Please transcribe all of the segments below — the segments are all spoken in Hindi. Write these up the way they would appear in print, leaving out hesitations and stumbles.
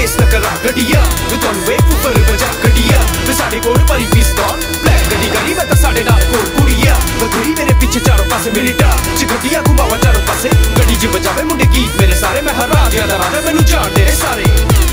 रेस न करा गड्डिया मैं तुहानू बेवकूफर बजा गड्डिया मैं साडे कोल भरी पिस्तौल ब्लैक गड्डी करी मैं तां साडे नाल कोल कुड़िया बथेरी मेरे पीछे चारों पासे मिलिटा च गड्डिया घुमावा चारों पासे गड्डी च बजावे मुंडे गीत मेरे सारे मैं हर राजियां दा राजा मैनू जानदे सारे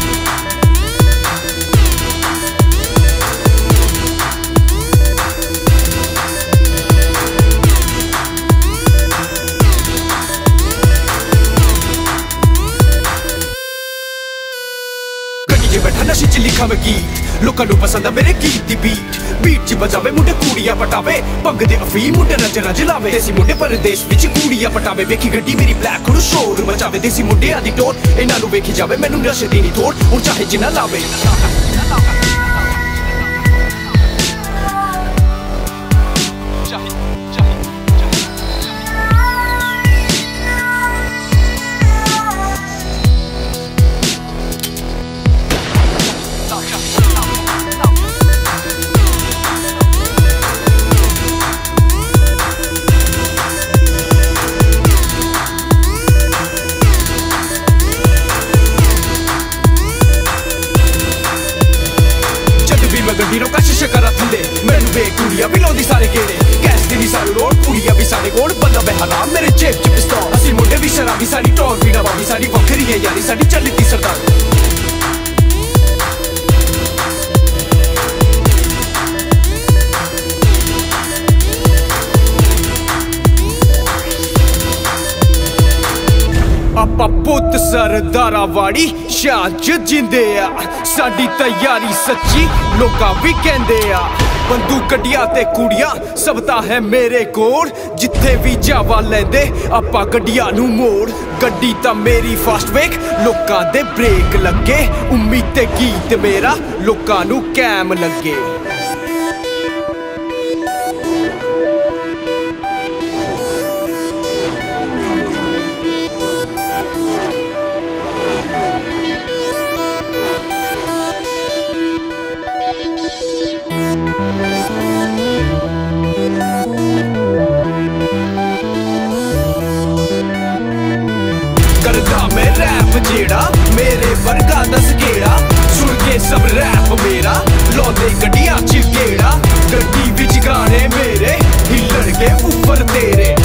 बैठा नशे च लिखा मैं गीत लोकां नू पसंद आ मेरे गीत दी बीट च बजावे मुंडे कूड़ियां पटावे पंग दे अफीम मुंडे नजर जलावे देसी मुंडे परदेस विच कूड़ियां पटावे वेखी गड्डी मेरी ब्लैक खड़ू शोर मचावे देसी मुंडे आदी टोर इन्हां नू वेखी जावे मैनू नशे दी नी थोड़ हुण चाहे जिन्ना लावे गड्डी रोका शीशे करा थल्ले मैनू वे कुड़ियां भी लाउंदी सारे गेड़े गैस दी सारी रोड कुड़ियां भी सारे कोल बंदा बेहराम मेरे जेब च पिस्तौल असी मुंडे भी शराबी सारी टॉक भी नवाबी सारी वखरी है यारी साडी चलदी सरदार आपां पुत्त सरदारा वाड़ी शान च जिंदे आ साडी तैयारी सच्ची लोकां भी कहंदे आ बंदूक गड्डियां ते कुड़ियां सब ता है मेरे कोल जिथे भी जावा लैंदे आपां गड्डियां नू मोड़ गड्डी तां मेरी फास्ट वेक लोकां दे ब्रेक लगे उम्मीद ते गीत मेरा लोकां नू कैम लगे जेड़ा मेरे वर्गा दस गेड़ा सुन के सब रैप मेरा लौंदे गड्डियां च गेड़ा गड्डी विच गाने मेरे हिल्लण के ऊपर तेरे